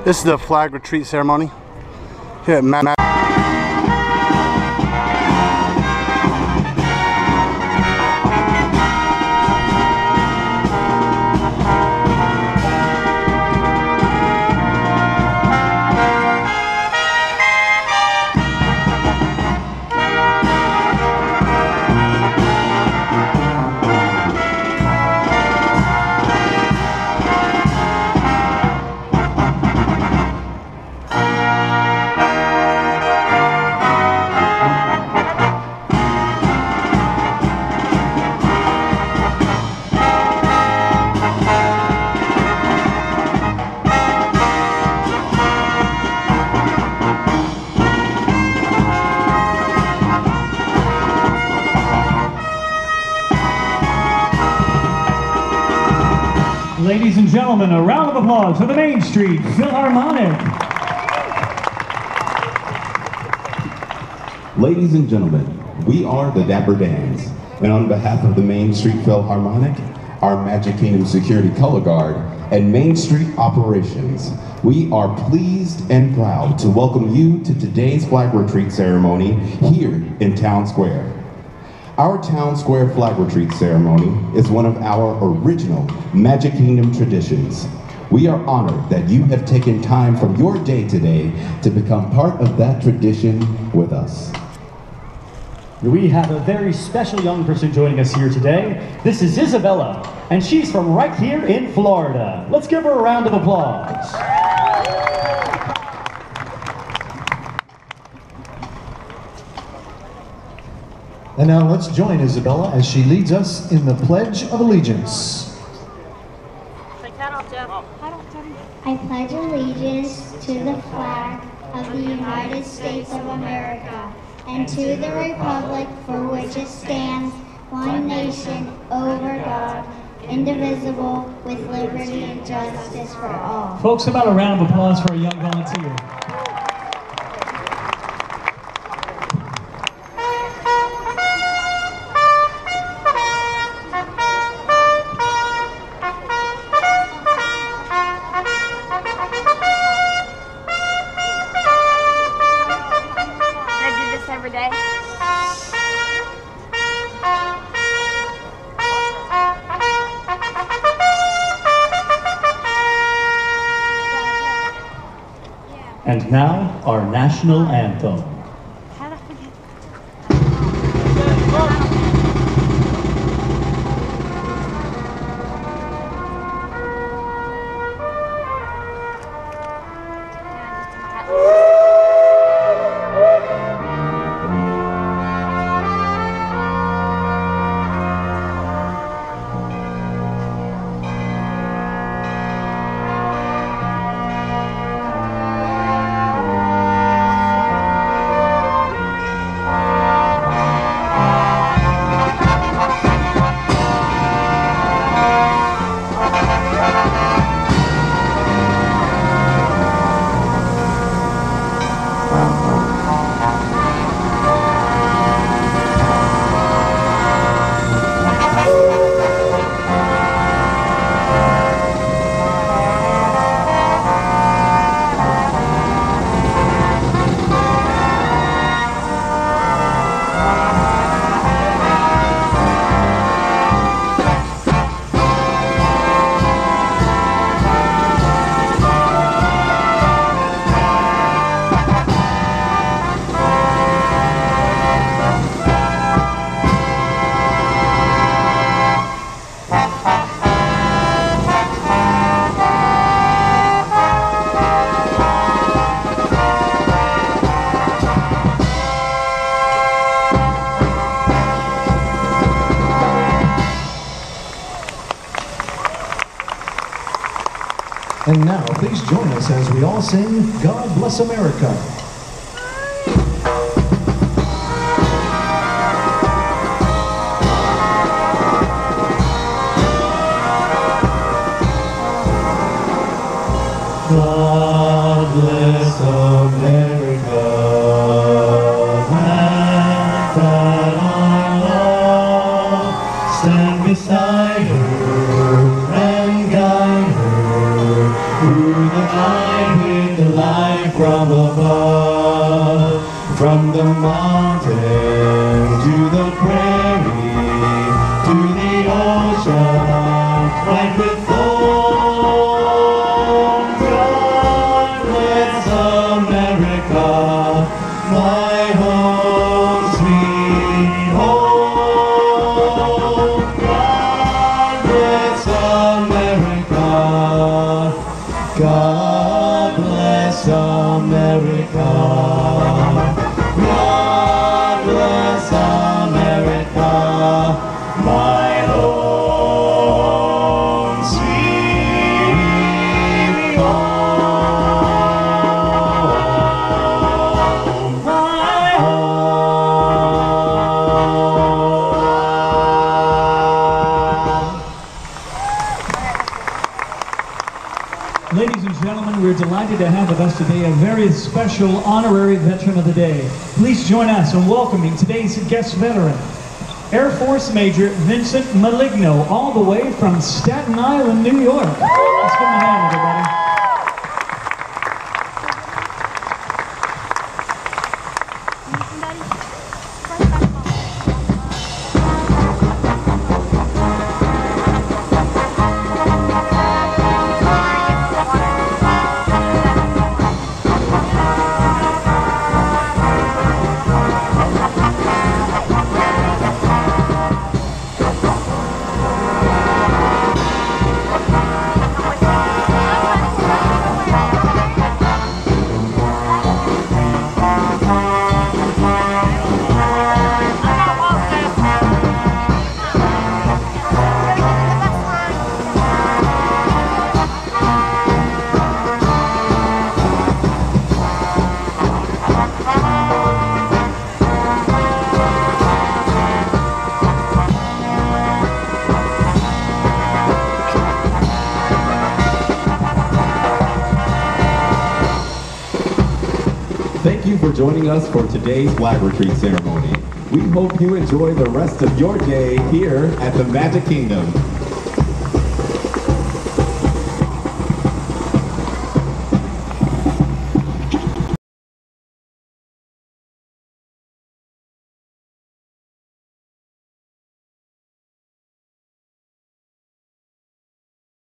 This is the flag retreat ceremony here at Matt. Ladies and gentlemen, a round of applause for the Main Street Philharmonic. Ladies and gentlemen, we are the Dapper Dans, and on behalf of the Main Street Philharmonic, our Magic Kingdom Security Color Guard, and Main Street Operations, we are pleased and proud to welcome you to today's flag retreat ceremony here in Town Square. Our Town Square flag retreat ceremony is one of our original Magic Kingdom traditions. We are honored that you have taken time from your day today to become part of that tradition with us. We have a very special young person joining us here today. This is Isabella, and she's from right here in Florida. Let's give her a round of applause. And now let's join Isabella as she leads us in the Pledge of Allegiance. I pledge allegiance to the flag of the United States of America and to the republic for which it stands, one nation, under God, indivisible, with liberty and justice for all. Folks, about a round of applause for a young volunteer. Every day. And now, our national anthem. How did I forget? And now, please join us as we all sing God Bless America. God bless America, land that I love. Stand beside her and guide her through the night. the mountain, to the prairie, to the ocean, white with foam. God bless America, my home, sweet home. God bless America. God bless America. God bless America, my home, sweet home, my home. Ladies and gentlemen, we're delighted to have with us today a very special honorary veteran of the day. Please join us in welcoming today's guest veteran, Air Force Major Vincent Maligno, all the way from Staten Island, New York. Let's give him a hand, everybody. Thank you for joining us for today's flag retreat ceremony. We hope you enjoy the rest of your day here at the Magic Kingdom.